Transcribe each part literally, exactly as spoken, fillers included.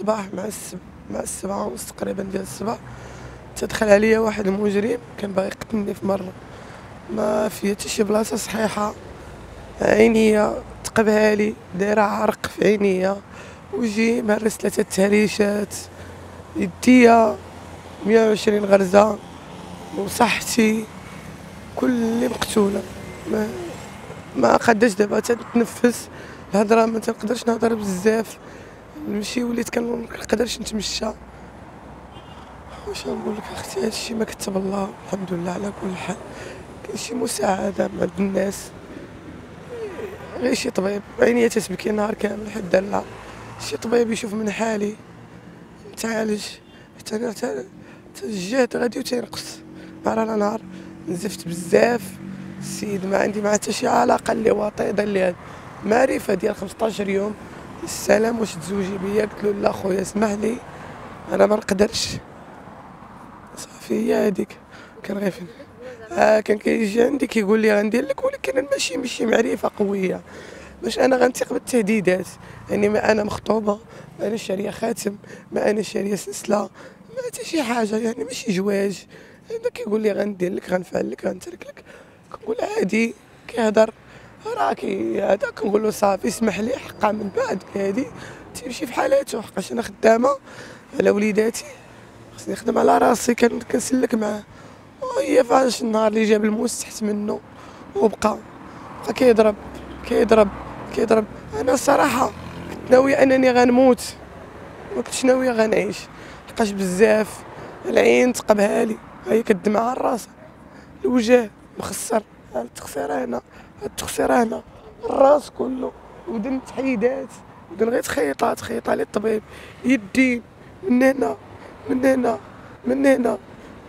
الصباح مع السب مع السبعة ونص تقريبا ديال الصباح تدخل عليا واحد المجرم كان باغي يقتلني في مرة، ما فيها حتى شي بلاصة صحيحة. عينيا تقبها لي دايرة عرق في عينيا، وجهي مهرس ثلاثة تهريشات، يديا مية وعشرين غرزة، وصحتي كلي مقتولة. ما ما قداش دابا تنتنفس، الهضره ما تنقدرش نهضر بزاف، نمشي وليت كنقدرش نتمشى. واش نقول لك اختي، هادشي ما كتب الله، الحمد لله على كل حال. كاين شي مساعده من عند الناس، غير شي طبيب، عينيا تتبكي نهار كامل حدا لا، شي طبيب يشوف من حالي نتعالج. حتى انا حتى الجهد غادي وتينقص نهار على نهار، نزفت بزاف. السيد ما عندي معاه حتى شي علاقه، اللي واطيده اللي هاد معرفه ديال خمسطاش يوم. السلام واش تزوجي بيا؟ قلت له لا خويا اسمح لي انا ما نقدرش، صافي هي هذيك. كان غير فين آه كان كيجي عندي كيقول لي غندير لك، ولكن انا ماشي ماشي معرفه قويه باش انا غنثق بالتهديدات. يعني ما انا مخطوبه، ما انا شاريه خاتم، ما انا شاريه سلسله، ما حتى شي حاجه، يعني ماشي زواج. هذا كيقول لي غندير لك غنفعل لك غنترك لك، كنقول عادي كيهضر راكي هذا. كنقول له صافي اسمح لي حقا من بعد هادي تيمشي في حالاته، حقاش انا خدامه على وليداتي، خصني نخدم على راسي. كان كنسلك معاه، وهي فاش النهار اللي جاب الموس تحت منه وبقى بقى كيضرب كيضرب كيضرب. انا الصراحه كنت ناويه انني غنموت، ما كنتش ناويه غنعيش، لقاش بزاف. العين تقبها لي، هي كدمع على الراس، الوجه مخسر، التخسيره هنا، التخسيره هنا، الراس كله، ودن تحيدات، ودن غير تخيطها تخيطها لي الطبيب، يدي من هنا من هنا من هنا.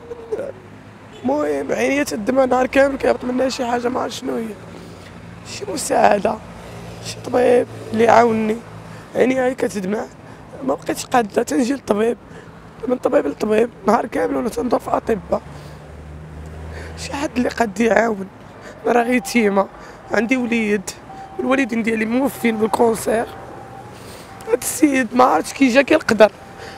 المهم عينيا تدمع نهار كامل، كيهبط منها شي حاجه ما عرفت شنو هي، شي مساعده، شي طبيب اللي يعاونني. عينيا هي كتدمع، ما بقيتش قادة تنجي للطبيب، من طبيب لطبيب نهار كامل، ولا تندور في اطباء. شي حد اللي قد يعاون، انا راه يتيمه، عندي وليد، الوالدين ديالي موفين بالكونسير. هاد السيد ما عرفتش كي جا كيقدر،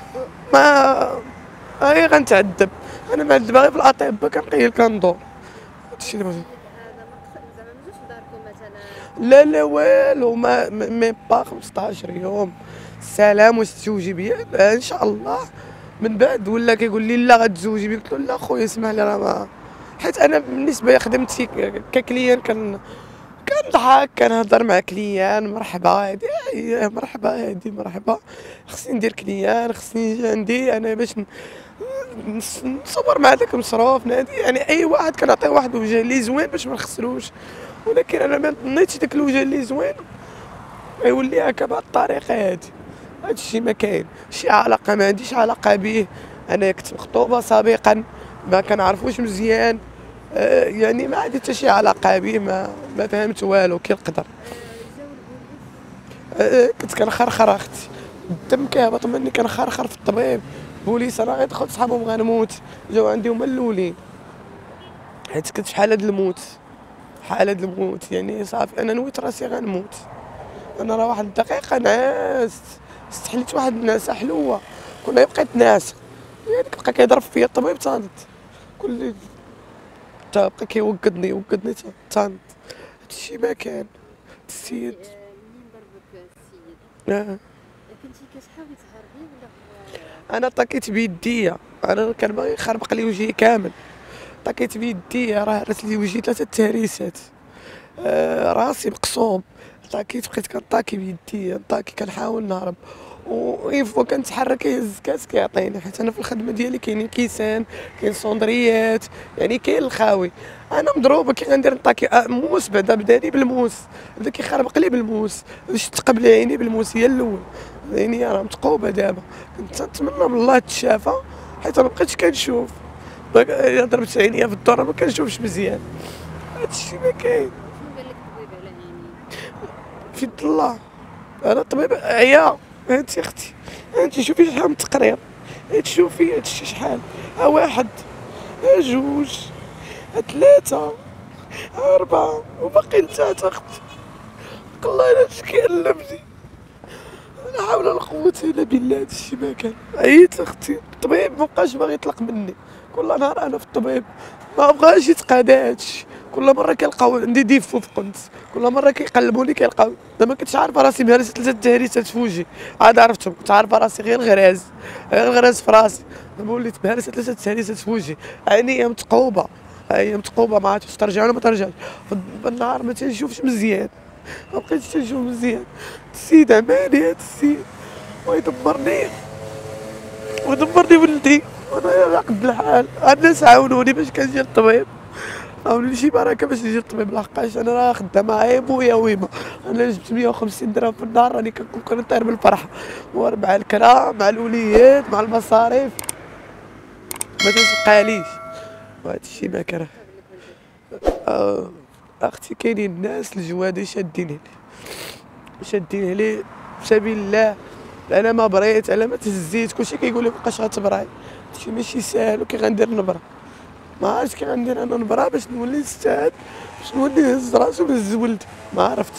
ما هاي غنتعذب. انا معذبه غير في الاطباء، كنقيل كندور. هادشي اللي بغيت. هذا مقصد زعما مجوش لداركم مثلا؟ لا لا والو، ما ميم با خمسطاش يوم. السلام واش تزوجي بيا؟ لا ان شاء الله. من بعد ولا كيقول لي لا غتزوجي بيا، قلت له لا خويا اسمح لي راه ما، حيت انا بالنسبه لخدمتي ككليان كان كنضحك كنهضر مع كليان، مرحبا هادي ايه مرحبا هادي مرحبا، خصني ندير كليان، خصني يجي عندي انا باش ن- نص- نصور مع داك المصروف نادي. يعني اي واحد كنعطيه واحد الوجه اللي زوين باش ما نخسروش، ولكن انا ما ظنيتش داك الوجه اللي زوين غيولي هكا بهاد الطريقه هادي. هادشي ما كاين شي علاقه، ما عنديش علاقه به. انا كنت مخطوبه سابقا، ما كنعرفوش مزيان. آه يعني ما عندي حتى شي علاقه به، ما ما فهمت والو كي القدر. آه، جاو البوليس؟ آه كنت كنخرخر اختي، الدم كيهبط مني كنخرخر في الطبيب. بوليس انا غيدخل صحابهم غنموت، جاو عندي هما الاولين، حيت كنت في حاله د الموت، حاله د الموت. يعني صافي انا نويت راسي غنموت. انا راه واحد الدقيقه نعست، استحليت واحد النعسه حلوه، كنا بقيت ناعسه، يعني بقى كيضرب فيا الطبيب تانت، كل لي تا بقى كيوقدني يوقدني تانت. هادشي ما كان السيد. ماشي، آه، منين ضربك السيد؟ آه. كنتي كتحاولي تهربي ولا هو؟ انا طاكيت بيديا، انا كان باغي يخربق لي وجهي كامل، طاكيت بيديا راه هرس لي وجهي ثلاثه تهريسات. آه راسي مقصوب، طاكيت بقيت كنطاكي بيديا، نطاكي كنحاول نهرب، و فوا كنتحرك يهز كاس كيعطيني، حيت انا في الخدمه ديالي كاينين كيسان، كاين صندريات، يعني كاين الخاوي. انا مضروبه كي غندير نطاكي آه موس، بعدا بداني بالموس، بدا كيخربق لي بالموس، شفت قبل عيني بالموس هي الاول. عيني راه متقوبه دابا، كنت نتمنى من الله تشافى، حيت انا مبقيتش كنشوف، ضربت عينيا في الدور ما كنشوفش مزيان. هادشي ما كاين شنو قال لك الطبيب على عينيك؟ في يد الله. انا الطبيب عيا، هانتي اختي، هانتي شوفي شحال من التقرير، هانتي شوفي هادشي شحال، ها واحد، ها جوج، ها ثلاثة، ها أربعة، وباقي لتحت اختي. الله الا اش كيألمني، لا حول ولا قوة الا بالله. هادشي ما كان. عييت اختي، الطبيب مابقاش باغي يطلق مني، كل نهار انا في الطبيب ما بغاش يتقادا هادشي. كل مره كيلقاو عندي ديفو في قنت، كل مره كيقلبوني كيلقاو. دابا كنتش عارفه راسي مهرسه ثلاثه تهريسات في وجهي، عاد عرفتهم. كنت عارفه راسي غير الغراز، غير الغراز في راسي. دابا وليت مهرسه ثلاثه تهريسات في وجهي، عينيا متقوبه، هي متقوبه ما عرفتش ترجع ولا ما ترجعش. بالنهار ما تنشوفش مزيان، ما بقيتش تنشوف مزيان. السيد عمالي هاد السيد ويدمرني ودمرني ولدي، وانا على قد الحال. الناس عاونوني باش كنجي للطبيب، عاونوني شي بركه باش نجي للطبيب، لحقاش انا راه خدامه عيب ويا ويما. انا جبت مية وخمسين درهم في النهار راني كنكون كنطير بالفرحه، ومع الكرا مع الوليات مع المصاريف ما تنبقاليش. وهذا الشيء ما كره. آه اختي كاينين الناس الجوادي شاديني شاديني لي في سبيل الله. انا ما بريت، انا ما تهزيت، كلشي كيقول لي مابقاش غتبراي. هادشي ماشي ساهل، وكي غندير نبرا ما عرفتش كي غندير انا نبرا باش نولي نستعد، باش نولي نهز راسي ونهز ولدي، ما عرفتش.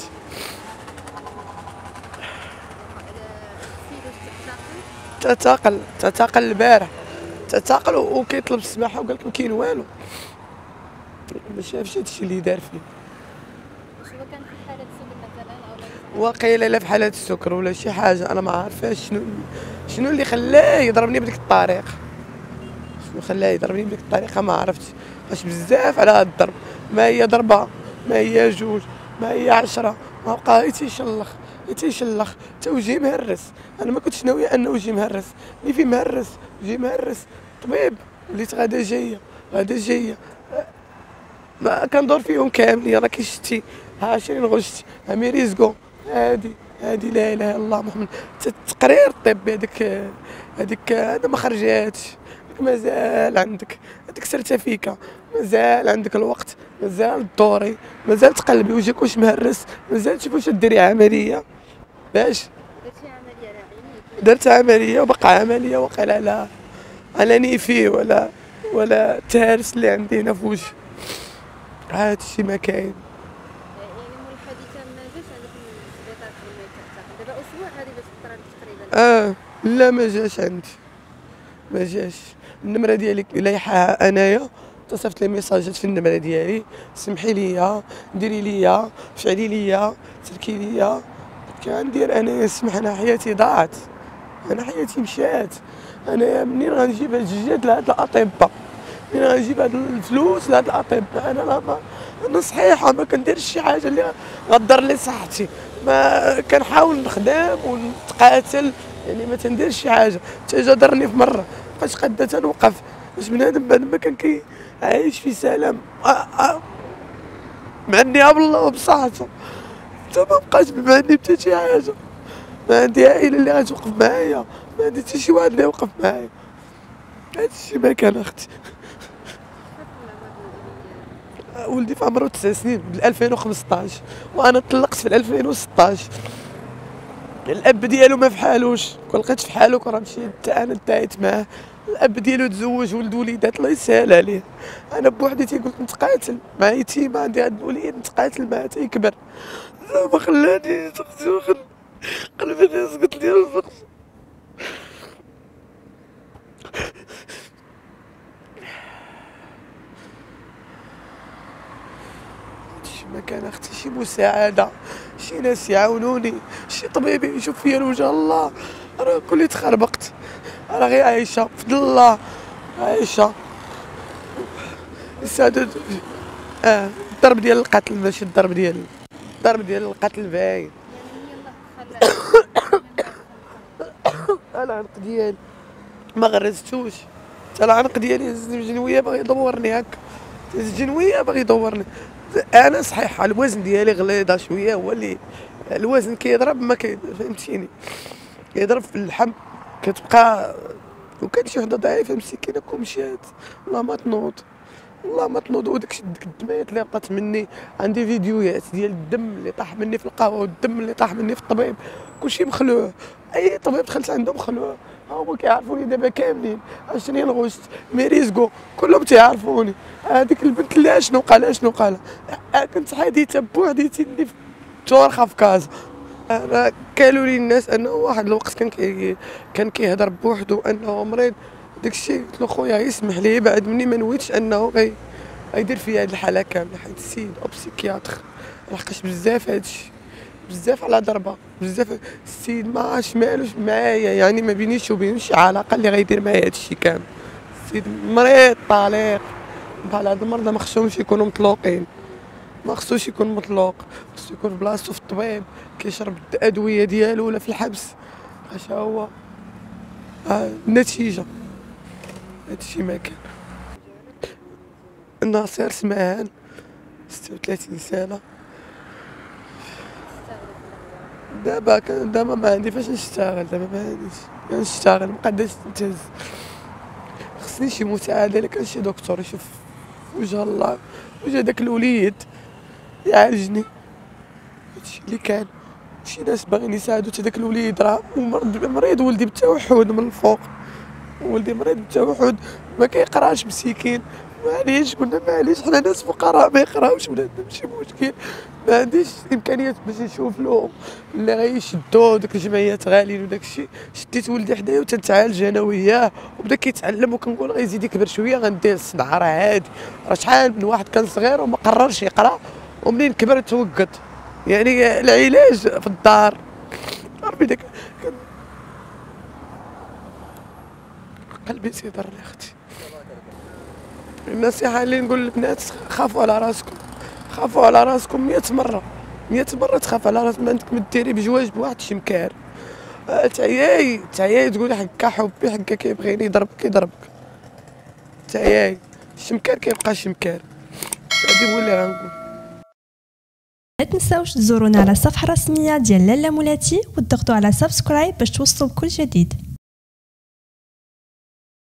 تعتقل تعتقل البارح، تعتقل وكيطلب السماحه وقال لك ما كاين والو، ما شافش هادشي اللي دار فيه. واش هو كان في حالة سكر مثلا أو لا؟ وقيل لا في حالة السكر ولا شي حاجة، أنا ما عارفاش شنو شنو اللي خلاه يضربني بديك الطريقة. شنو خلاه يضربني بديك الطريقة ما عرفتش، باش بزاف على هاد الضرب. ما هي ضربة، ما هي جوج، ما هي عشرة، ما بقى غير تيشلخ تيشلخ تا وجهي مهرس. أنا ما كنتش ناوية أنه وجهي مهرس، اللي فيه مهرس وجهي مهرس. طبيب وليت غادا جاية غادا جاية ما كندور فيهم كاملين. راكي شتي ها عشرين غشتي، ها ميريزكو، هادي هادي لا اله الا الله محمد. التقرير الطبي هذيك هذيك هذا ما خرجاتش، مازال عندك هذيك سيرتيفيكا، مازال عندك الوقت، مازال دوري، مازال تقلبي وجهك واش مهرس، مازال تشوفي واش ديري عمليه باش. درتي عملية راه عينيك؟ درت عمليه وبقى عمليه وقيلا لا على نيفي ولا ولا التهرس اللي عندي هنا في وجهي. هادشي ما كاين. يعني مول الحادثة ما جاش عندك للسبيطار قبل ما يتعتقل؟ دابا أسبوع هذه باش تطرى لك تقريبا. اه لا ما جاش عندي، ما جاش. النمره ديالي لايحاها انايا، اتصلت لي ميساجات في النمره ديالي، سمحي لي ديري لي فعلي لي تركي لي. كندير انايا سمح، انا حياتي ضاعت، انا حياتي مشات. انا منين غنجيب هاد الجداد لهاد الاطباء، منين غنجيب هاد الفلوس لهاد الاطباء؟ انا لا انا صحيحه ما كنديرش شي حاجه اللي غضر لي صحتي، ما كنحاول نخدم ونتقاتل، يعني ما تنديرش شي حاجه. حتى جا ضرني في مره مابقاش قادة تنوقف، باش بنادم بعد ما كان كي عايش في سلام معني بالله وبصحته، حتى ما بقاش معني حتى شي حاجه. ما عندي عائله اللي غتوقف معايا، ما عندي حتى شي واحد اللي يوقف معايا. هادشي ما كان اختي. ولدي في عمره تسع سنين بال ألفين وخمسطاش، وانا طلقت في ألفين وستطاش. الاب ديالو ما فحالوش، كون لقيت فحالو كون راه مشيت حتى انا دايت معاه. الاب ديالو تزوج ولد وليدات الله يسهل عليه. انا بوحدي تيقول نتقاتل مع يتيمه عندي هاد الوليد، نتقاتل معاه تيكبر. ما خلانيش اختي، ما خل قلبي يسقط لي الفقر. ما كان اختي شي مساعده، شي ناس يعاونوني، شي طبيب يشوف فيا وجه الله. راه كلي تخربقت، راه غير عايشه بفضل الله، عايشه. السعادة اه الضرب ديال القتل ماشي الضرب ديال الضرب ديال القتل باين. يعني هي الله خلى العنق ديالي ما غرزتوش، حتى العنق ديالي هز الجنويه باغي يدورني هكا، هز الجنويه باغي يدورني. انا صحيح الوزن ديالي غليظه شويه، هو اللي الوزن كيضرب ما كي فهمتيني، كيضرب في اللحم كتبقى. وكان شي وحده ضعيفه مسكينه كون مشات والله ما تنوض، والله ما تنوض. وداك الدميات اللي بقات مني، عندي فيديوهات ديال الدم اللي طاح مني في القهوه والدم اللي طاح مني في الطبيب، كلشي مخلوع. اي طبيب دخلت عنده مخلوع، ها هما كيعرفوني دابا كاملين. عشرين غشت، ميريزكو، كلهم تيعرفوني. هذيك البنت اللي اشنو قالها اشنو قالها، كنت حديثه بوحديتي اللي في تورخه في كازا، انا قالوا لي الناس انه واحد الوقت كان كي كان كيهضر بوحدو انه مريض، داكشي قلت له خويا يسمح لي بعد مني ما نويتش انه غي غيدير فيا هاد الحاله كامله، حيت السيد او بسيكياتر لحقاش بزاف هادشي، بزاف على ضربه، بزاف السيد ما عرفتش مالوش معايا، يعني ما بينيش وبينو شي علاقه اللي غيدير معايا هادشي كامل. السيد مريض طليق، بحال هاد المرضى ما خصهمش يكونوا مطلوقين، ما خصوش يكون مطلوق، خصو يكون بلاصتو في الطبيب كيشرب الادويه ديالو ولا في الحبس. اش هو آه النتيجه هادشي ما كان. ناصر سمعان ستة وثلاثين سنه. دابا كان دابا ما عندي فاش نشتغل، دابا ما عنديش كنشتغل ما قاداش نتهز، خصني شي مساعده الا كان شي دكتور يشوف وجه الله وجه داك الوليد يعالجني. هادشي اللي كان، شي ناس باغيين يساعدو حتى داك الوليد راه مريض، ولدي بالتوحد من الفوق، ولدي مريض بالتوحد ما كيقراش مسكين. معليش قلنا معليش حنا ناس فقراء ما يقراوش ولا عندنا شي مشكل، ما عنديش امكانيات باش نشوف لهم اللي غيشدو داك الجمعيات غاليين وداك الشيء. شديت ولدي حدايا وتنتعالج انا وياه وبدا كيتعلم، وكنقول غيزيد يكبر شويه غندير الصنعه راه عادي. راه شحال من واحد كان صغير وما قررش يقرا ومنين كبر توقد، يعني العلاج في الدار. ربي داك قلبي تيضرني اختي. النصيحه اللي نقول للبنات خافوا على راسكم، خافوا على راسكم مية مره، مية مره تخاف على راسك. ما عندك ما ديري بجواج بواحد شمكار، أه تعياي تعياي تقولي حكا حبي حكا كيبغيني يضربك يضربك، تعياي الشمكار كيبقى شمكار. هادي هو اللي غنقول. لا تنساوش تزورونا على الصفحه الرسميه ديال لالا مولاتي وتضغطوا على سبسكرايب باش توصلوا بكل جديد.